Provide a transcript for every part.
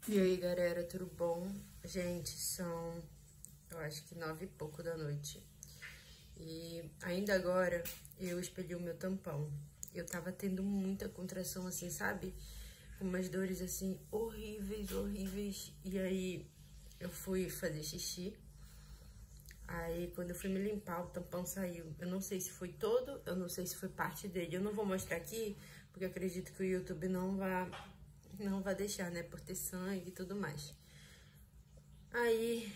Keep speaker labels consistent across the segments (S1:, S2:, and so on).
S1: E aí, galera, tudo bom? Gente, são, eu acho que 9 e pouco da noite. E ainda agora eu expeli o meu tampão. Eu tava tendo muita contração, assim, sabe? Com umas dores, assim, horríveis, horríveis. E aí eu fui fazer xixi. Aí quando eu fui me limpar, o tampão saiu. Eu não sei se foi todo, eu não sei se foi parte dele. Eu não vou mostrar aqui, porque eu acredito que o YouTube não vai deixar, né? Por ter sangue e tudo mais. Aí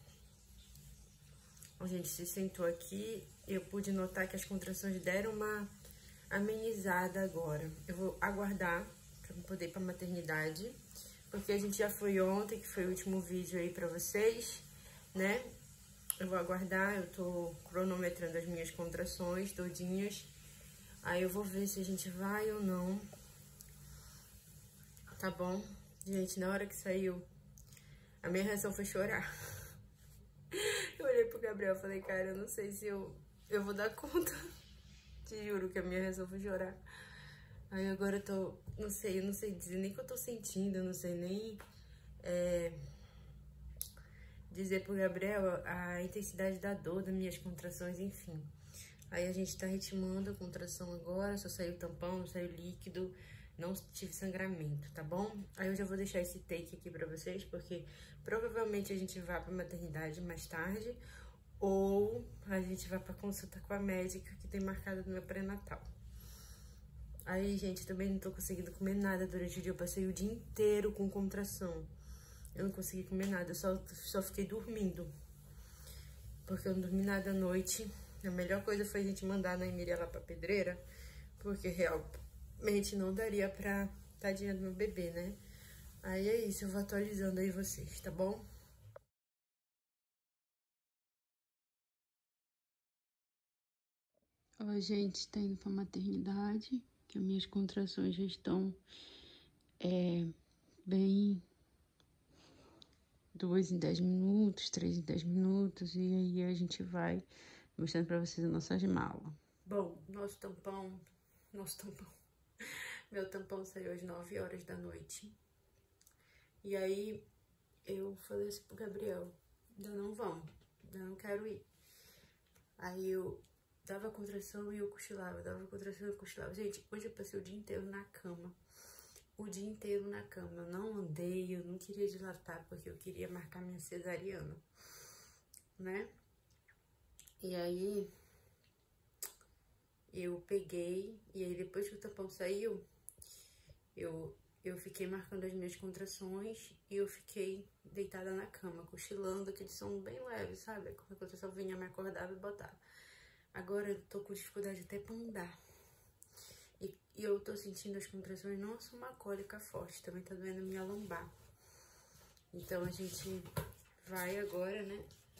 S1: a gente se sentou aqui, eu pude notar que as contrações deram uma amenizada agora. Eu vou aguardar pra poder ir pra maternidade, porque a gente já foi ontem, que foi o último vídeo aí pra vocês, né? Eu vou aguardar, eu tô cronometrando as minhas contrações todinhas. Aí eu vou ver se a gente vai ou não. Tá bom? Gente, na hora que saiu, a minha reação foi chorar. Eu olhei pro Gabriel e falei, cara, eu não sei se eu vou dar conta. Te juro que a minha reação foi chorar. Aí agora eu tô, eu não sei dizer nem o que eu tô sentindo, eu não sei nem dizer pro Gabriel a intensidade da dor das minhas contrações, enfim. Aí a gente tá ritmando a contração agora, só saiu tampão, não saiu líquido, não tive sangramento, tá bom? Aí eu já vou deixar esse take aqui pra vocês, porque provavelmente a gente vai pra maternidade mais tarde, ou a gente vai pra consulta com a médica que tem marcado no meu pré-natal. Aí, gente, também não tô conseguindo comer nada durante o dia, eu passei o dia inteiro com contração. Eu não consegui comer nada, eu só fiquei dormindo. Porque eu não dormi nada à noite. A melhor coisa foi a gente mandar a Emília lá pra pedreira, porque realmente não daria pra tadinha do meu bebê, né? Aí é isso, eu vou atualizando aí vocês, tá bom? Ó, gente, tá indo pra maternidade, que as minhas contrações já estão bem 2 em 10 minutos, 3 em 10 minutos, e aí a gente vai mostrando pra vocês a nossa mala. Bom, meu tampão saiu às 9 horas da noite. E aí eu falei assim pro Gabriel, ainda não vamos, ainda não quero ir. Aí eu dava contração e eu cochilava, dava contração e eu cochilava. Gente, hoje eu passei o dia inteiro na cama. O dia inteiro na cama. Eu não andei, eu não queria dilatar, porque eu queria marcar minha cesariana, né? E aí eu peguei, e aí depois que o tampão saiu, eu fiquei marcando as minhas contrações e eu fiquei deitada na cama, cochilando, aquele som bem leve, sabe? Quando a contração vinha, me acordava e botava. Agora eu tô com dificuldade até pra andar. E eu tô sentindo as contrações, nossa, uma cólica forte, também tá doendo minha lombar. Então a gente vai agora, né?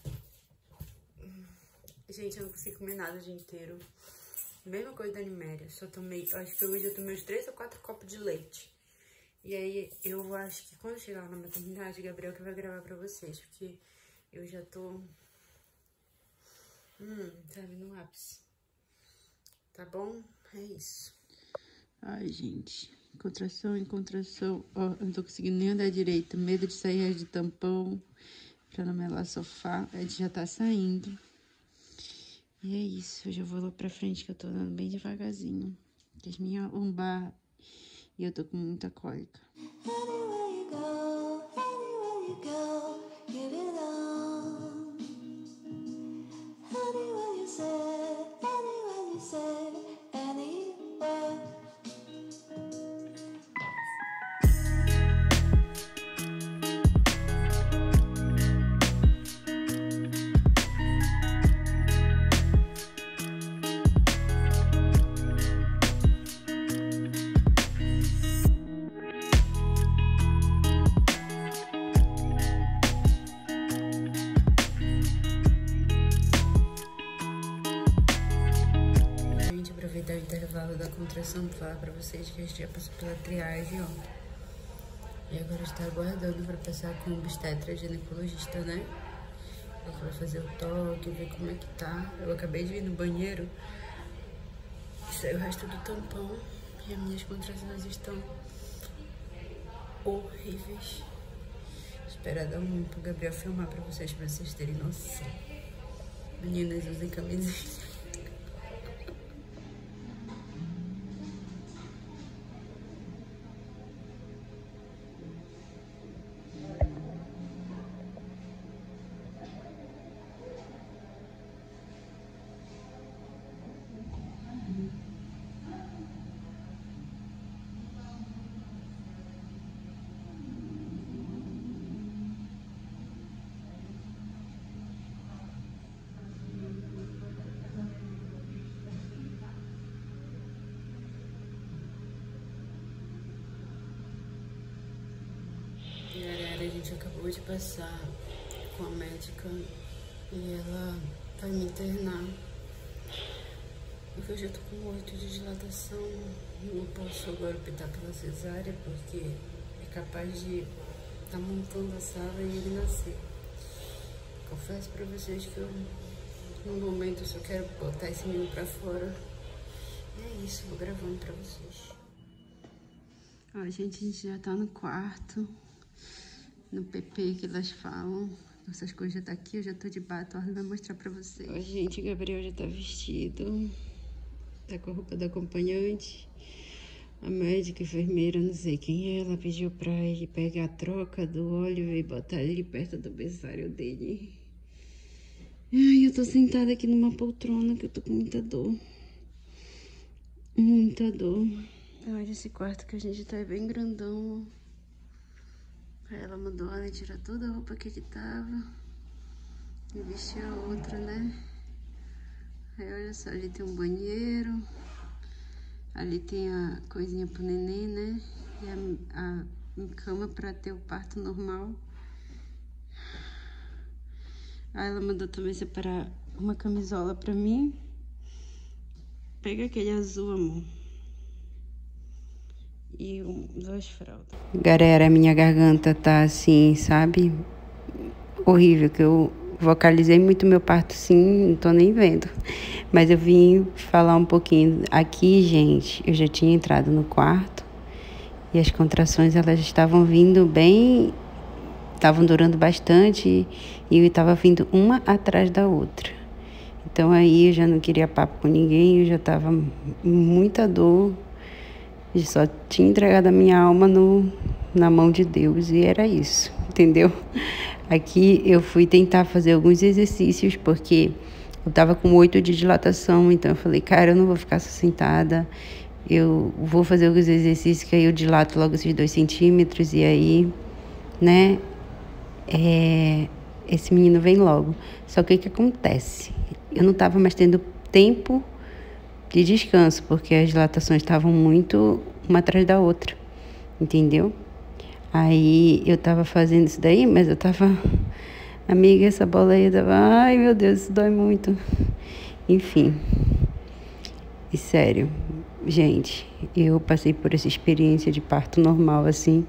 S1: Gente, eu não consegui comer nada o dia inteiro. Mesma coisa da Niméria, só tomei, acho que hoje eu tomei uns 3 ou 4 copos de leite. E aí eu acho que quando chegar lá na maternidade, Gabriel que vai gravar pra vocês, porque eu já tô, sabe, no ápice. Tá bom? É isso. Ai, gente, contração em contração. Ó, eu não tô conseguindo nem andar direito. Medo de sair de tampão, pra não melar sofá. A gente já tá saindo. E é isso, eu já vou lá pra frente, que eu tô andando bem devagarzinho. Que as minhas lombar e eu tô com muita cólica. Aproveitar o intervalo da contração pra falar pra vocês que a gente já passou pela triagem, ó. E agora está aguardando pra passar com o obstetra ginecologista, né? Ele vai fazer o toque, ver como é que tá. Eu acabei de ir no banheiro e saiu o resto do tampão. E as minhas contrações estão horríveis. esperar dar um pro Gabriel filmar pra vocês terem noção. Meninas, usem camisinha. Galera, a gente acabou de passar com a médica e ela vai me internar. Porque eu já tô com 8 de dilatação. Não posso agora optar pela cesárea porque é capaz de estar montando a sala e ele nascer. Confesso pra vocês que eu, no momento, eu só quero botar esse menino pra fora. E é isso, vou gravando pra vocês. Ó, gente, a gente já tá no quarto. No PP que elas falam. Essas coisas já tá aqui, eu já tô de bata, ó, vai mostrar pra vocês. Ó, gente, o Gabriel já tá vestido. Tá com a roupa da acompanhante. A médica, enfermeira, não sei quem é, ela pediu pra ele pegar a troca do óleo e botar ele perto do berçário dele. Ai, eu tô sentada aqui numa poltrona que eu tô com muita dor. Muita dor. Olha esse quarto que a gente tá bem grandão, ó. Aí ela mandou ela tirar toda a roupa que ele tava e vestir a outra, né? Aí olha só, ali tem um banheiro, ali tem a coisinha pro neném, né? E a cama pra ter o parto normal. Aí ela mandou também separar uma camisola pra mim. Pega aquele azul, amor. E duas fraldas. Galera, minha garganta tá assim, sabe? Horrível, que eu vocalizei muito meu parto, sim, não tô nem vendo. Mas eu vim falar um pouquinho. Aqui, gente, eu já tinha entrado no quarto e as contrações, elas estavam vindo bem, estavam durando bastante e eu estava vindo uma atrás da outra. Então aí eu já não queria papo com ninguém, eu já tava muita dor. Eu só tinha entregado a minha alma na mão de Deus e era isso, entendeu? Aqui eu fui tentar fazer alguns exercícios porque eu tava com 8 de dilatação, então eu falei, cara, eu não vou ficar só sentada, eu vou fazer alguns exercícios que aí eu dilato logo esses 2 centímetros e aí, né, esse menino vem logo. Só que o que acontece? Eu não tava mais tendo tempo de descanso, porque as dilatações estavam muito uma atrás da outra, entendeu? Aí eu tava fazendo isso daí, mas eu tava, amiga, essa bola aí tava, ai meu Deus, isso dói muito. Enfim, e sério, gente, eu passei por essa experiência de parto normal, assim,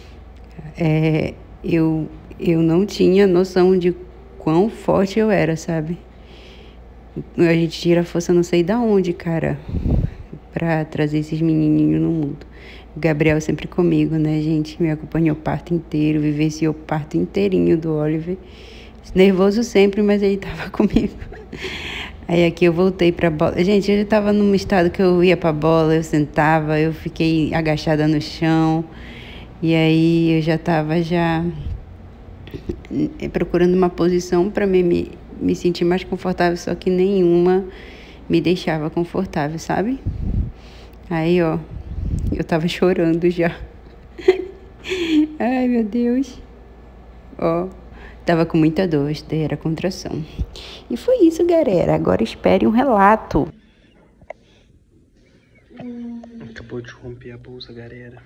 S1: eu não tinha noção de quão forte eu era, sabe? A gente tira força não sei da onde, cara, pra trazer esses menininhos no mundo. O Gabriel sempre comigo, né, gente? Me acompanhou o parto inteiro, vivenciou o parto inteirinho do Oliver. Nervoso sempre, mas ele tava comigo. Aí aqui eu voltei pra bola. Gente, eu já tava num estado que eu ia pra bola, eu sentava, eu fiquei agachada no chão. E aí eu já tava procurando uma posição pra me sentir mais confortável, só que nenhuma me deixava confortável, sabe? Aí, ó, eu tava chorando já. Ai, meu Deus. Ó, tava com muita dor, isso daí era contração. E foi isso, galera. Agora espere um relato.
S2: Acabou de romper a bolsa, galera.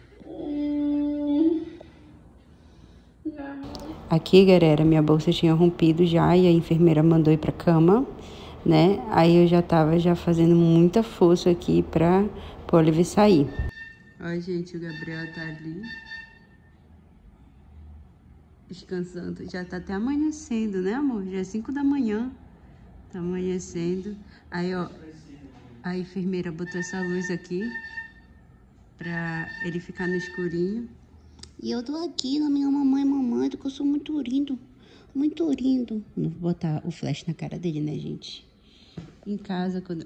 S1: Aqui, galera, minha bolsa tinha rompido já e a enfermeira mandou ir pra cama, né? Aí eu já tava fazendo muita força aqui pra o Oliver sair. Ó, gente, o Gabriel tá ali descansando. Já tá até amanhecendo, né, amor? Já é 5 da manhã. Tá amanhecendo. Aí, ó, a enfermeira botou essa luz aqui pra ele ficar no escurinho. E eu tô aqui na minha mamãe, tô
S3: ficou só muito lindo. Muito lindo. Não vou botar o flash na cara dele, né, gente? Em casa, quando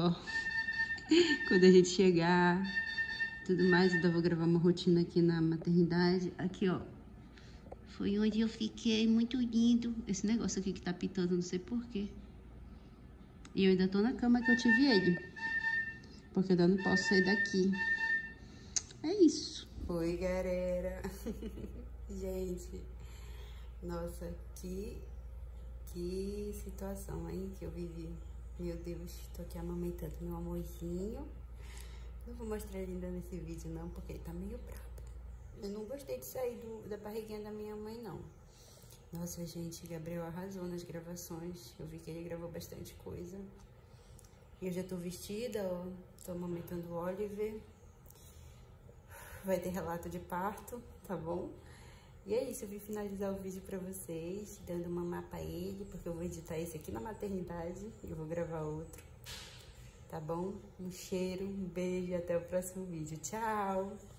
S3: a gente chegar, tudo mais, eu vou gravar uma rotina aqui na maternidade. Aqui, ó. Foi onde eu fiquei, muito lindo. Esse negócio aqui que tá pitando, não sei porquê. E eu ainda tô na cama que eu tive ele. Porque eu ainda não posso sair daqui. É isso.
S1: Oi, galera. Gente, nossa, que situação, hein, que eu vivi. Meu Deus, tô aqui amamentando meu amorzinho. Não vou mostrar ele ainda nesse vídeo, não, porque ele tá meio bravo. Eu não gostei de sair da barriguinha da minha mãe, não. Nossa, gente, Gabriel arrasou nas gravações. Eu vi que ele gravou bastante coisa. E eu já tô vestida, ó. Tô amamentando o Oliver. Vai ter relato de parto, tá bom? E é isso, eu vim finalizar o vídeo pra vocês, dando mamar pra ele, porque eu vou editar esse aqui na maternidade e eu vou gravar outro. Tá bom? Um cheiro, um beijo e até o próximo vídeo. Tchau!